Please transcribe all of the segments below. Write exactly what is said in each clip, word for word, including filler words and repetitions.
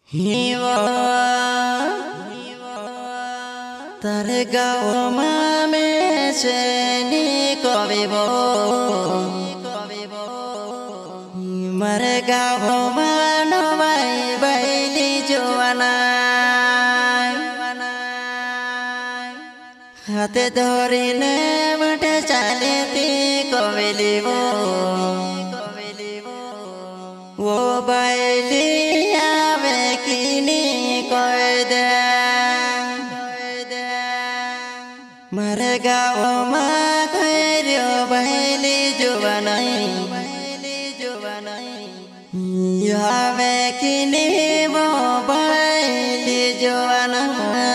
हिवा तारे गाँव में चैनी कविबो मरे गाँव में नवाई बैली जुआना हाथे धरी ने बटे चाले ती कविलिबो वो बैली आवे किनी कोई दे मरे गाँव में खैरियो बैली जुबानाई आवे किनी वो बैली जुबानाई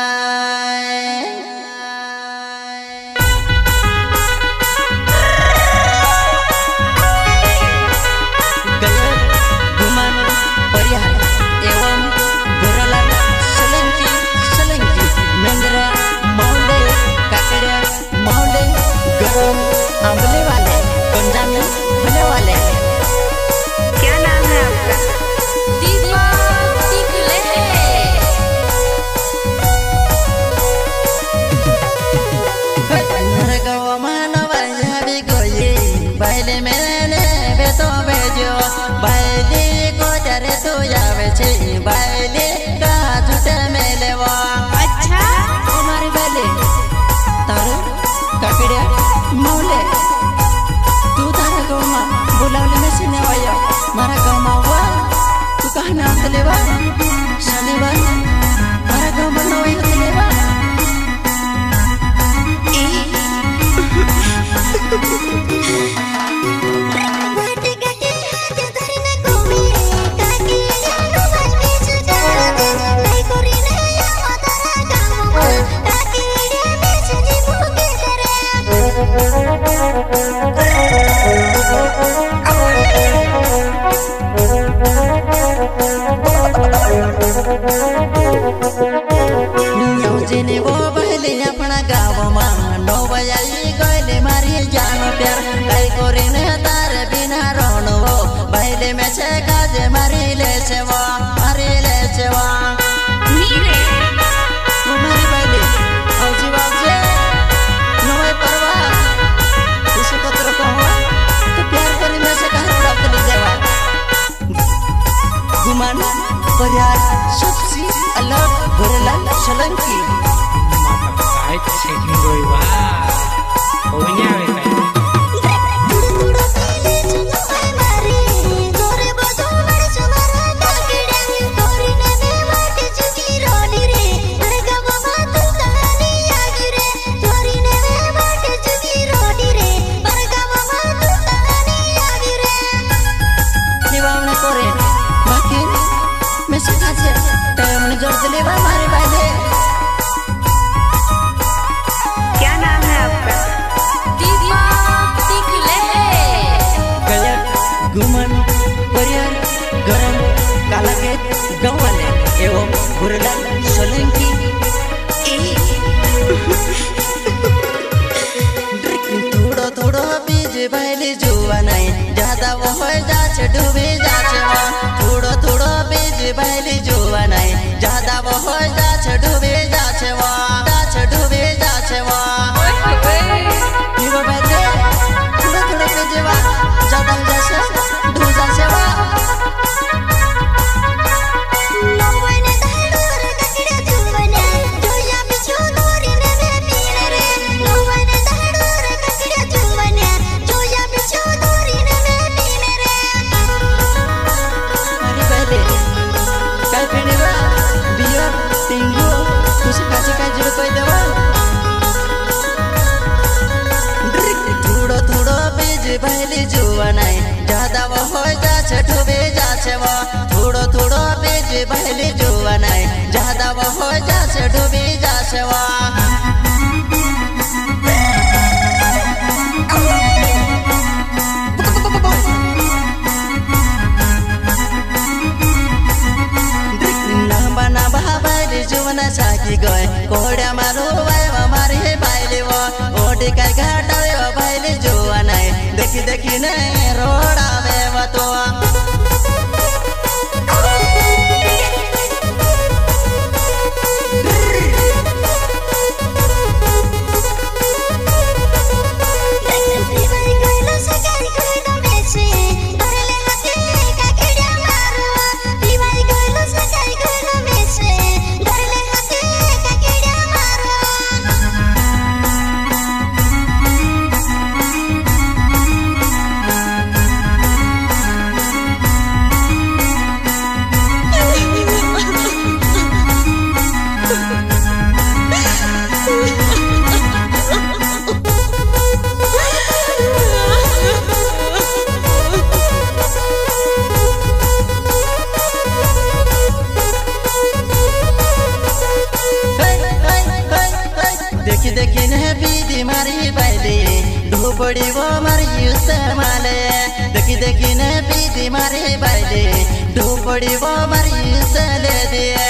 आंवले वाले पंजाबी होने वाले। क्या नाम है आपका? दीपक टिकले। मेरे गाँव में नवाया भी कोई बैले मैंने बेतो भेजो बैले को जरे तो यावे छे बैले का झूठे मेले वो। अच्छा हमारे बैले तारे काकड़िया मौले तू तारा गाँव में बुलावले में से नवाया मारा गाँव में हुआ तू कहाँ नाम तलेवा शनिवार मारा गाँव में नवाई तलेवा न्यूज़ने वो पहले अपना गाँव में नौ बजाई गले मारी जानो प्यार कई कोरी ने तारे बिना रोनो वो पहले में से काजे मारी ले से वो मारी ले से वो नीरे तुम्हारी पहले औजी बाजे नवे परवा उसे पत्र कहवा तो प्यार करी में से कहाँ उड़ाते ले जावा गुमान परियार सबसे अलग गोरेलाल सोलंकी क्या नाम है आपका? दीपक टिकले। गलत गुमन परियार गरम कालाकेत गाँव वाले एवं गोरेलाल सोलंकी थोड़ो थोड़ो बीज बैली जुआ नहीं ज्यादा वो हो जाचे डूबे जाचे वो थोड़ो थोड़ो बीज बैली जुआ नहीं ज्यादा वो हो जाचे डूबे जाचे वो जाचे डूबे जाचे वो वो बैठे थोड़ा थोड़ा बीज वा ज्यादा जाचे डूब जाचे वो पहली जुआ नहीं ज्यादा वो हो जाचे डूबे जाचे वो थोड़ो थोड़ो बीज पहली जुआ नहीं ज्यादा वो हो जाचे डूबे जाचे वो बना भाई जुवना साकी गए कोड़ा मारो भाई मारे भाईले वो ओडी का घाटा वो भाईले जुआ नहीं देखी देखी नहीं रोड़ा वे वो तो पीदी मारी बैले ढोपड़ी वो मारी माले देखी देखी ने पीदी मारी बैले ढोपड़ी वो मारी ले दिया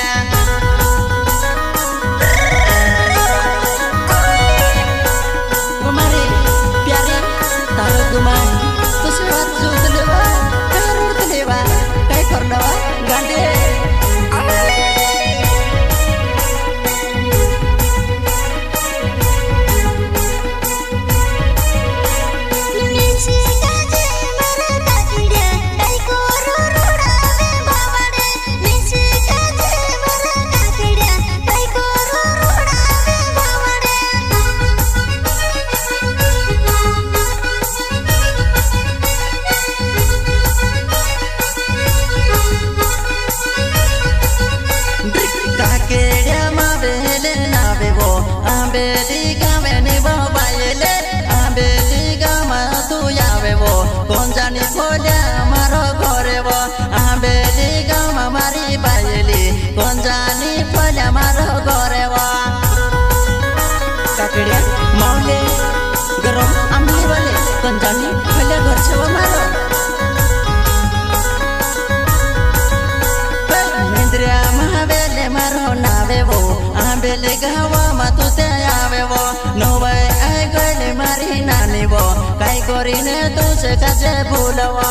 मौले गरम आमली वाले कंजानी पहले घर से वो मारो इंद्रिया महाबेले मारो नावे वो आंबेले गवा मातुते आवे वो नोवे आई गले मारी नानी वो काई कोरी ने तुझे काजे भूलवा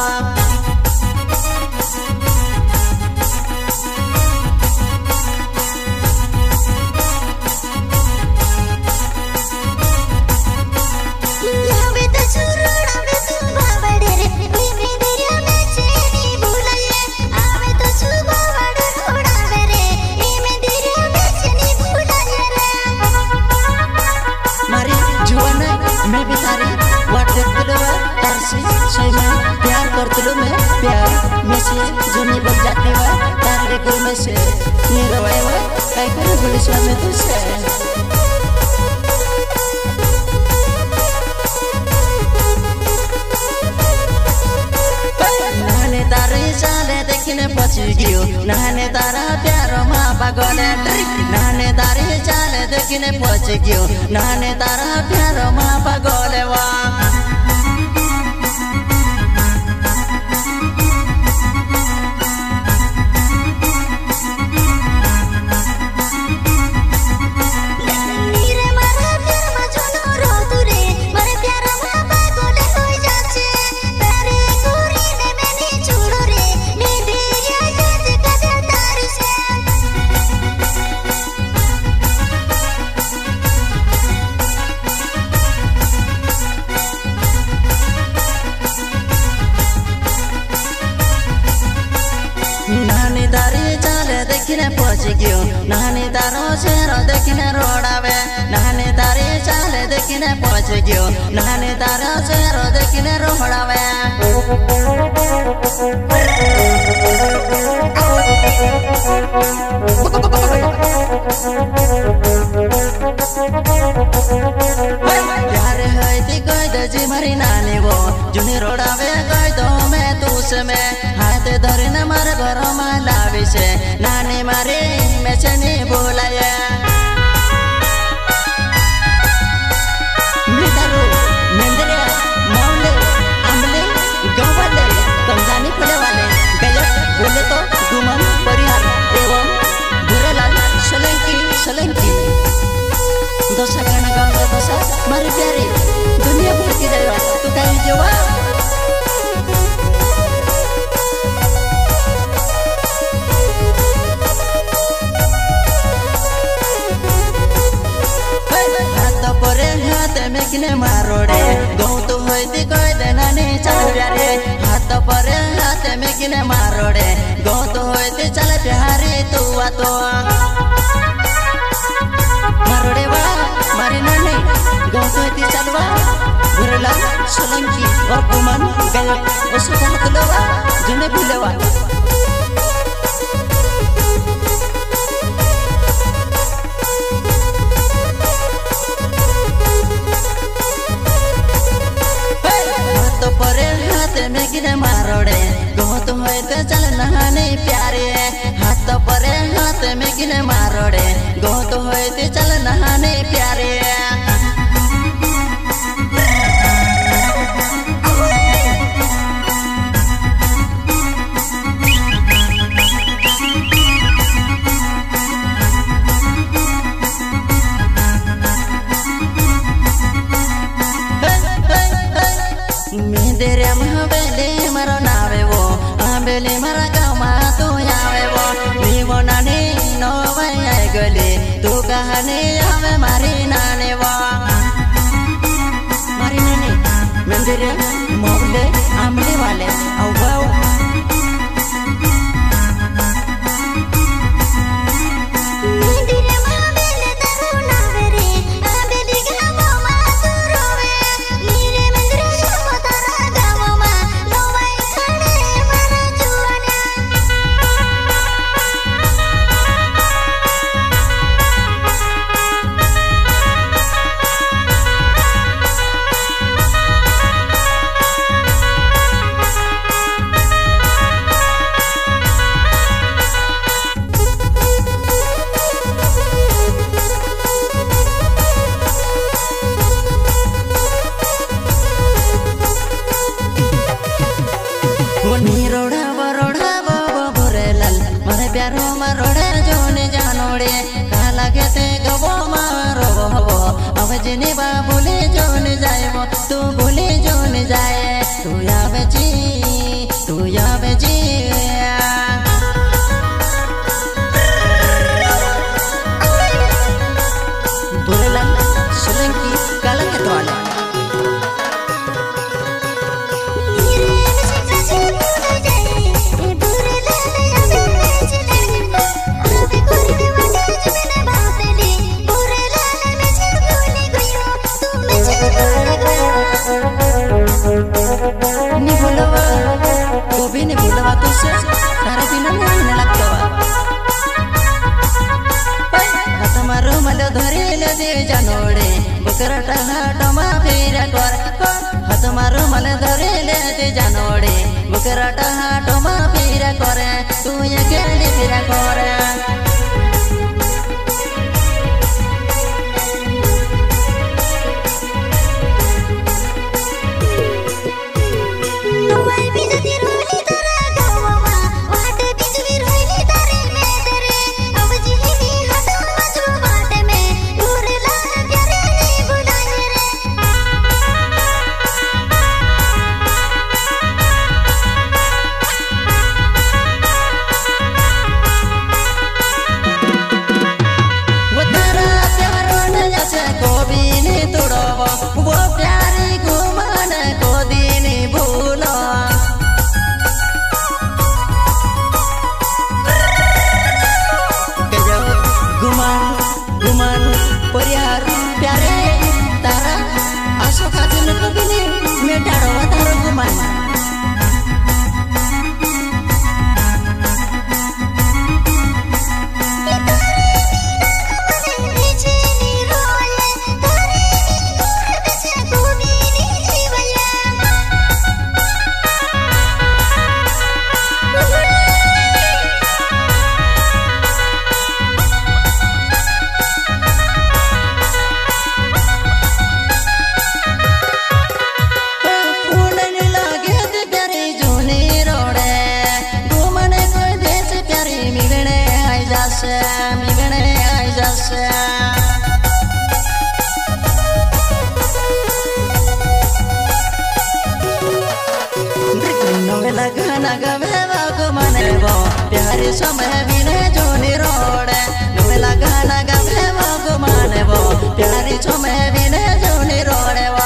प्यार करते लो मैं प्यार में से जुनी बन जाती है तारे को में से निरवाए हुआ कई कई पुलिस वाले तो से नाने तारे चाले देखने पची गियो नाने तारा प्यार माँ पागले नाने तारे चाले देखने पची गियो नाने तारा प्यार माँ पागले वा देखने पहुंच गयो नानी तारो शेरो देखने रोडावे नानी तारे चाले देखने पहुंच गयो नानी तारो शेरो देखने रोडावे प्यारे है ती कोई दजी मरी नानी वो जुनी रोडावे कोई दो मैं तुस में हाथ धरे न मार घर में लावी से नानी मारे मैं चनी बोलाया मितारू मेंदरिया मौले आमले गवाले कंजानी फले वाले गलत बोले तो गुमन परिहार एवं बुरेलाल सोलंकी सोलंकी दोसा गाना गाओ दोसा मारे प्यारे दुनिया भर की देवा तू कहीं जोवा मेकिने मारोड़े गौ तो होती कोई देना नहीं चल प्यारे हाथ पर हाथ मेकिने मारोड़े गौ तो होती चल प्यारे तू आ तो मारोड़े वा मारे नहीं गौ तो होती चलवा बुरेला सोलंकी और कुमन गल उसको हतलवा जुने भूलवा मेकिने मारोड़े गौत होते चल नहाने प्यारे हाथ पर हाथ मेकिने मारोड़े गौत होते चल नहाने प्यारे कहानी हमें मारी नाने वा मारी नानी मंदिर मोहल्ले आमले वाले अवाओ प्यारो मरोड़े जोने जानोड़े काला कहते गवो मारो वो अब जिने बा बोले जोने जाए वो तू बोले जोने जाए तू या बची तू या बची बुरला सुलंकी काला के तोला नहीं बोलवा वो भी नहीं बोलवा तुझसे तारे बिना नहीं लगता हाथ मारो मलो धरे ले दे जानोड़े बकरा टहा टमा फेरा कर हाथ मारो मलो धरे ले दे जानोड़े बकरा टहा टमा फेरा करे तू ये केले फेरा करे वो प्यारी घुमान को दिन भूलो घुमान घुमान परिहार प्यारे तारा आसो खाते न कभी मैं डारो तारो घुमान गाना गवे बागो मने वो प्यारे समय बिने जोनी रोड़े नवेला गाना गवे बागो मने वो प्यारे समय बिने जोनी रोड़े वा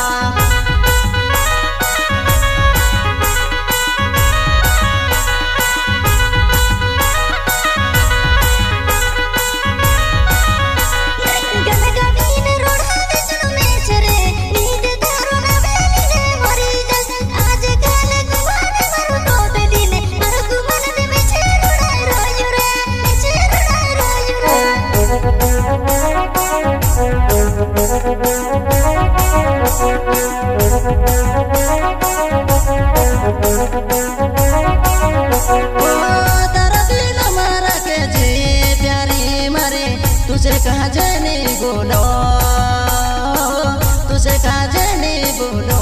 तुझे कहाँ जाने बोलो तुझे कहाँ जाने बोलो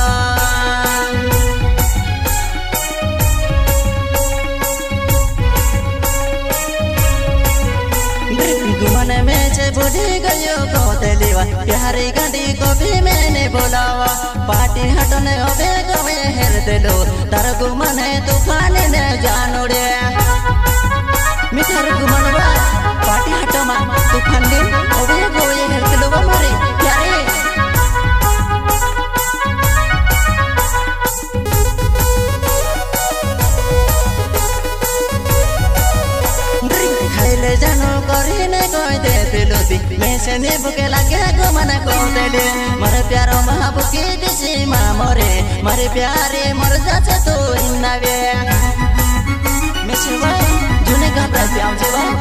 घुमन में से बुढ़ी गयो को तेलीवा प्यारी गाड़ी को भी मैंने बोलावा पार्टी हटने अबे गवे हेर दिलो तार घुमन तूफान ने जानो रे मिठार घुमन बा पार्टी हटमा तूफान दिन करी ने कोई दे दिलोती मैं से ने बुके लगे गो मन को देले मारे प्यारो महाबुकी दिसी मा मोरे मारे प्यारे मर जाचे तो इन्नावे मैं से भाई जुने का प्यार से भाई